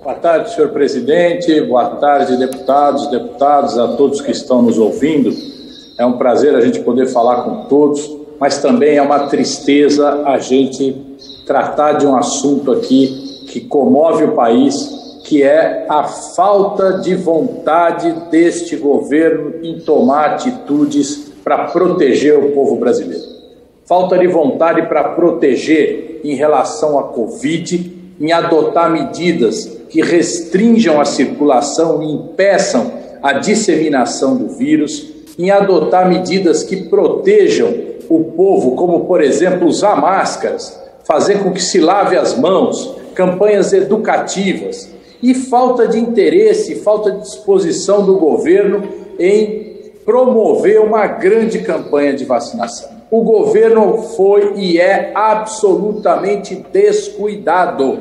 Boa tarde, senhor presidente. Boa tarde, deputados, a todos que estão nos ouvindo. É um prazer a gente poder falar com todos, mas também é uma tristeza a gente tratar de um assunto aqui que comove o país, que é a falta de vontade deste governo em tomar atitudes para proteger o povo brasileiro. Falta de vontade para proteger em relação à Covid, em adotar medidas que restringam a circulação e impeçam a disseminação do vírus, em adotar medidas que protejam o povo, como, por exemplo, usar máscaras, fazer com que se lave as mãos, campanhas educativas, e falta de interesse, falta de disposição do governo em promover uma grande campanha de vacinação. O governo foi e é absolutamente descuidado.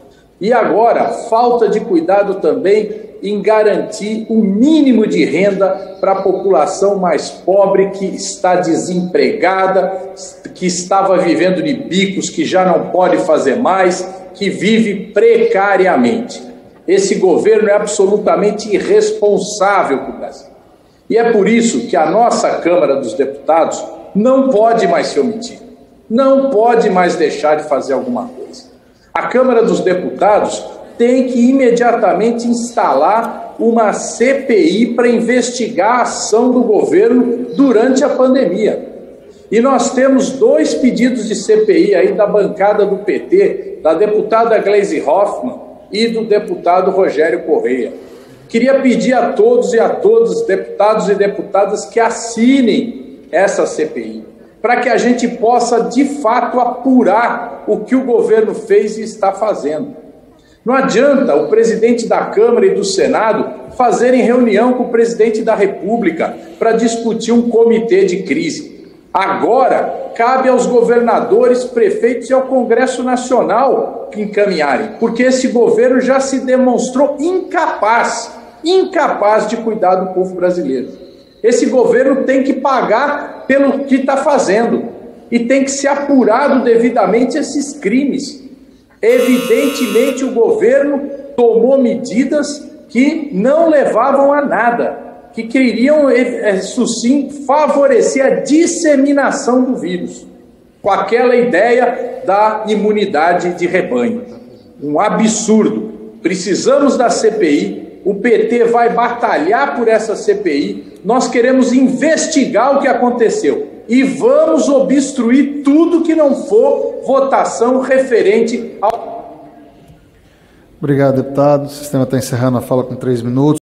E agora, falta de cuidado também em garantir o mínimo de renda para a população mais pobre que está desempregada, que estava vivendo de bicos, que já não pode fazer mais, que vive precariamente. Esse governo é absolutamente irresponsável para o Brasil. E é por isso que a nossa Câmara dos Deputados não pode mais se omitir, não pode mais deixar de fazer alguma coisa. A Câmara dos Deputados tem que imediatamente instalar uma CPI para investigar a ação do governo durante a pandemia. E nós temos 2 pedidos de CPI aí da bancada do PT, da deputada Gleisi Hoffmann e do deputado Rogério Correia. Queria pedir a todos e a todas, deputados e deputadas, que assinem essa CPI, para que a gente possa, de fato, apurar o que o governo fez e está fazendo. Não adianta o presidente da Câmara e do Senado fazerem reunião com o presidente da República para discutir um comitê de crise. Agora, cabe aos governadores, prefeitos e ao Congresso Nacional encaminharem, porque esse governo já se demonstrou incapaz de cuidar do povo brasileiro. Esse governo tem que pagar pelo que está fazendo e tem que ser apurado devidamente esses crimes. Evidentemente, o governo tomou medidas que não levavam a nada, que queriam, isso sim, favorecer a disseminação do vírus, com aquela ideia da imunidade de rebanho. Um absurdo. Precisamos da CPI, o PT vai batalhar por essa CPI, nós queremos investigar o que aconteceu e vamos obstruir tudo que não for votação referente ao... Obrigado, deputado. O sistema está encerrando a fala com 3 minutos.